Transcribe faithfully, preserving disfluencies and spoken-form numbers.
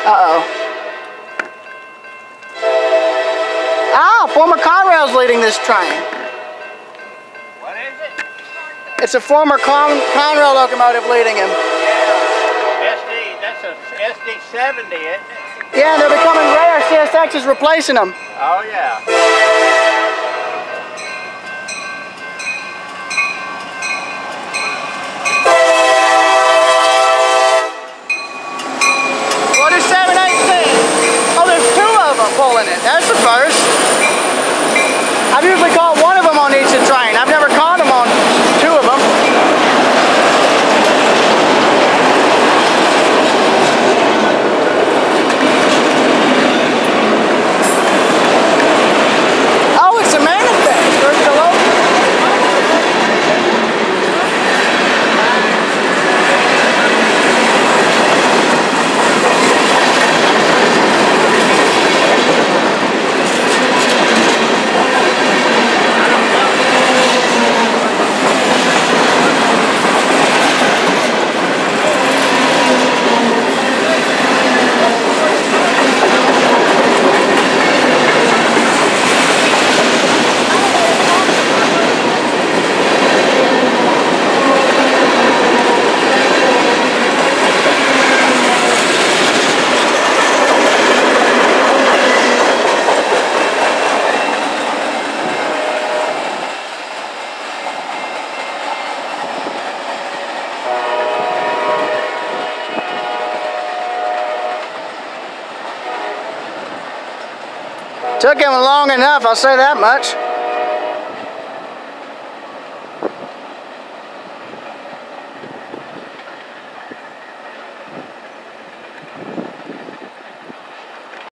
Uh-oh. Ah, former Conrail's leading this train. What is it? It's a former Con Conrail locomotive leading him. Yeah. S D, that's a S D seventy, isn't it? Yeah, and they're becoming rare. C S X is replacing them. Oh, yeah. forty-seven eighteen. Oh, there's two of them pulling it. That's the first. I've usually caught one of them on each train. I've never caught them on two of them. Oh, it's a manifest. There's the logo. Took him long enough, I'll say that much.